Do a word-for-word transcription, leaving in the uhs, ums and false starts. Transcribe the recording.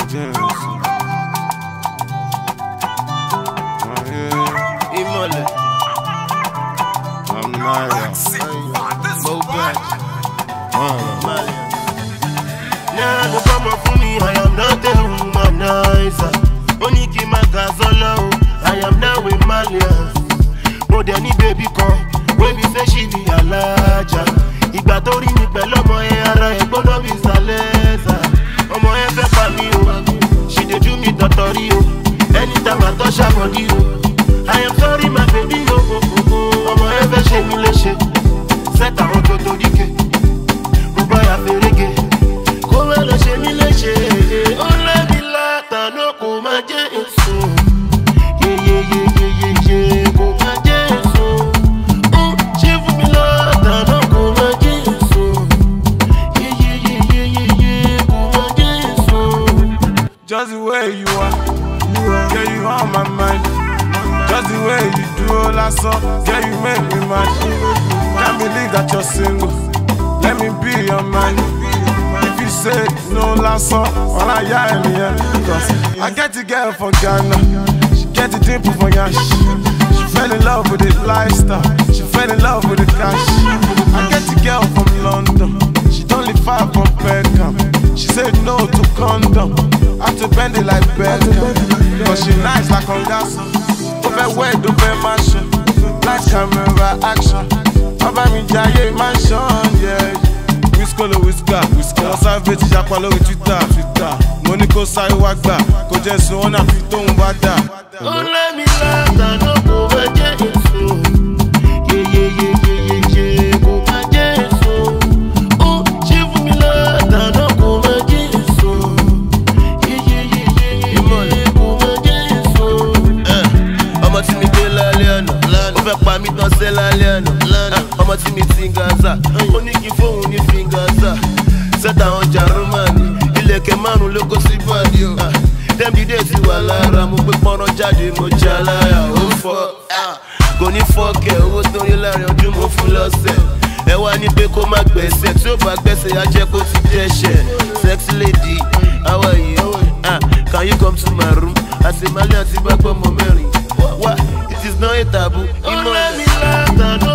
Imole. I'm not Now no come up for me, I am not a womanizer. Oniki Magazola, I am now with Malians. More than any baby come, when we say she be a larger. Igba tori mi pẹ̀lú ọmọ ẹ ara ẹ gbọ́dọ̀ bí Saleza. Ọmọ ẹ fẹ́ pa mí o, she dey do me tọ̀tọ̀rí o. Anytime I touch her body o, I am sorry my baby o. Ọmọ ẹ fẹ́ ṣe mí léṣe, set àwọn tó torí ke. Mo bá ya fèrègé, kó má lọ ṣe mí léṣe. Ó lẹ́bi látàná kò má jẹ́ èso. Yeyeyeyeyeye kò má jẹ́ èso. Ó ṣe fún mi látàná kò má jẹ́ èso. Yeyeyeyeyeye kò má jẹ́ èso. just the way you are, yeah, you on my mind. Just the way you do all that song, yeah, you make me mad. Can't believe that you're single. Let me be your man. If you say no last song, all I hear in the end. Cause I get a girl from Ghana, she get a dimple from Yash. She fell in love with the lifestyle, she fell in love with the cash. I get a girl from London, she don't live far from Peckham. She said no to condom, I have to bend it like Beckham. Cause she nice like Ongasso, over where do pay mansion, light camera action. Over me jaye mansion, yeah. Whiskolo whisker, whisker. Savage japa lórí Twitter, Twitter. Money kò sáré wá gbà, kò jẹ́ sùn ọ̀nà fi tóun bá dà. Ó lé mi látàná kò má jẹ́ èso. Yeyeyeyeyeye kò má jẹ́ èso. Ó ṣe fún mi látàná kò má jẹ́ èso. Yeyeyeyeyeye kò má jẹ́ èso. Ọmọ tí mi dé lálẹ́ àná, ó fẹ́ pa mí tán sẹ́ lálẹ́ àná. Ọmọ tí mi ti ń Gaza, ó ní kí fóun ní fi Gaza. Sẹ́tà ọjà Rómánì, ilẹ̀kẹ̀ márùn-ún ló kó sí bọ́ọ̀dì o. Dem di day ti wà lára, mo gbé pọ́nrán jáde, mo já láyà, ó fọ́. Kò ní fọ́ọ̀kẹ́, owó tó rí láàrin ọdún mo fún lọ́sẹ̀. Ẹ wá ní pé kó má gbẹ̀sẹ̀, tí ó bá gbẹ̀sẹ̀ á jẹ́ kó ti dẹ́ṣẹ̀. Sexy lady, how are you? Uh, can you come to my room? Àṣemálẹ̀ àti bá gbọ́ mọ mẹ́rin. Wá, it is not a taboo. Ó lé mi látàná.